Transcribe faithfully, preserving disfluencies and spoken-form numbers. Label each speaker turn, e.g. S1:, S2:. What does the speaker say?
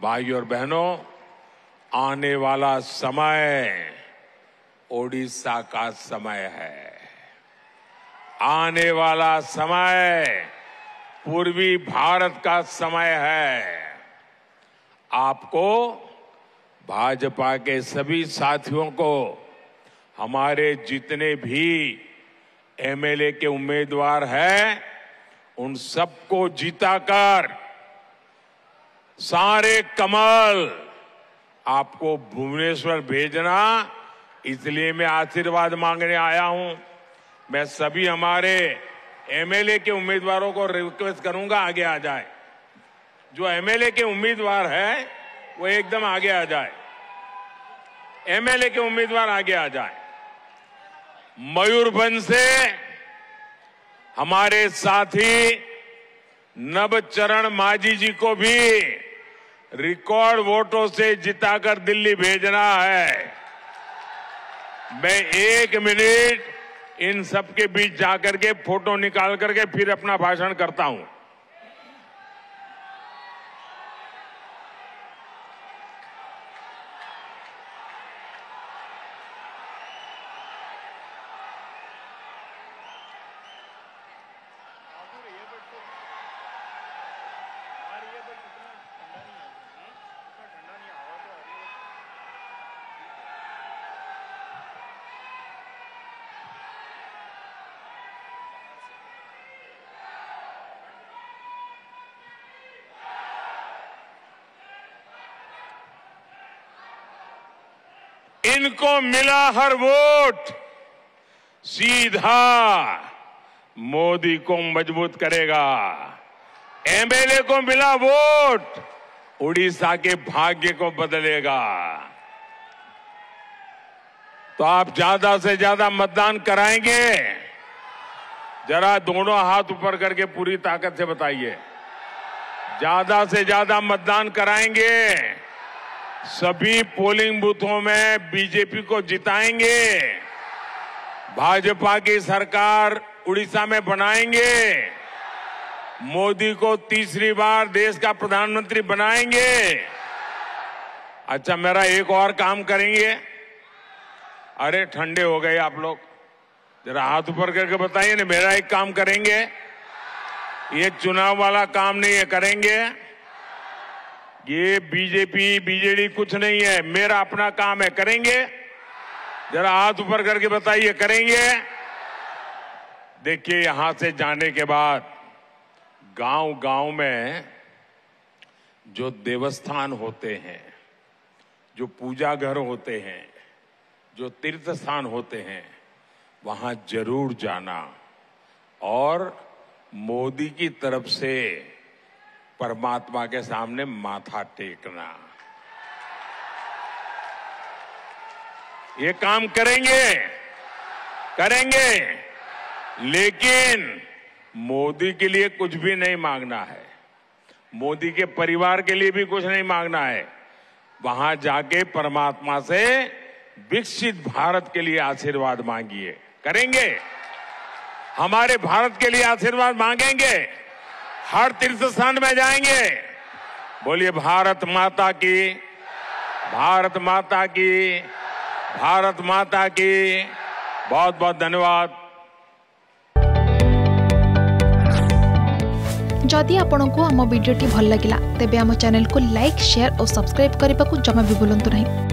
S1: भाइयों और बहनों, आने वाला समय ओडिशा का समय है। आने वाला समय पूर्वी भारत का समय है। आपको, भाजपा के सभी साथियों को, हमारे जितने भी एमएलए के उम्मीदवार हैं, उन सबको जिताकर सारे कमल आपको भुवनेश्वर भेजना, इसलिए मैं आशीर्वाद मांगने आया हूं। मैं सभी हमारे एमएलए के उम्मीदवारों को रिक्वेस्ट करूंगा, आगे आ जाए। जो एमएलए के उम्मीदवार है वो एकदम आगे आ जाए। एमएलए के उम्मीदवार आगे आ जाए। मयूरभंज से हमारे साथी नवचरण मांझी जी को भी रिकॉर्ड वोटों से जिताकर दिल्ली भेजना है। मैं एक मिनट इन सबके बीच जाकर के फोटो निकाल करके फिर अपना भाषण करता हूं। इनको मिला हर वोट सीधा मोदी को मजबूत करेगा। एमएलए को मिला वोट उड़ीसा के भाग्य को बदलेगा। तो आप ज्यादा से ज्यादा मतदान कराएंगे? जरा दोनों हाथ ऊपर करके पूरी ताकत से बताइए। ज्यादा से ज्यादा मतदान कराएंगे? सभी पोलिंग बूथों में बीजेपी को जिताएंगे? भाजपा की सरकार उड़ीसा में बनाएंगे? मोदी को तीसरी बार देश का प्रधानमंत्री बनाएंगे? अच्छा, मेरा एक और काम करेंगे। अरे ठंडे हो गए आप लोग, जरा हाथ ऊपर करके बताइए ना। मेरा एक काम करेंगे, ये चुनाव वाला काम नहीं है, करेंगे। ये बीजेपी बीजेडी कुछ नहीं है, मेरा अपना काम है, करेंगे? जरा हाथ ऊपर करके बताइए, करेंगे? देखिए, यहां से जाने के बाद गांव गांव में जो देवस्थान होते हैं, जो पूजा घर होते हैं, जो तीर्थ स्थान होते हैं, वहां जरूर जाना और मोदी की तरफ से परमात्मा के सामने माथा टेकना। ये काम करेंगे? करेंगे। लेकिन मोदी के लिए कुछ भी नहीं मांगना है, मोदी के परिवार के लिए भी कुछ नहीं मांगना है। वहां जाके परमात्मा से विकसित भारत के लिए आशीर्वाद मांगिए। करेंगे? हमारे भारत के लिए आशीर्वाद मांगेंगे? हर तीर्थ स्थान में जाएंगे? बोलिए भारत माता की, भारत माता की, भारत माता की। बहुत बहुत धन्यवाद।
S2: जदि आपंक आम भिडी भल लगा तेब आम चैनल को लाइक, शेयर और सब्सक्राइब करने को जमा भी भूलु नहीं।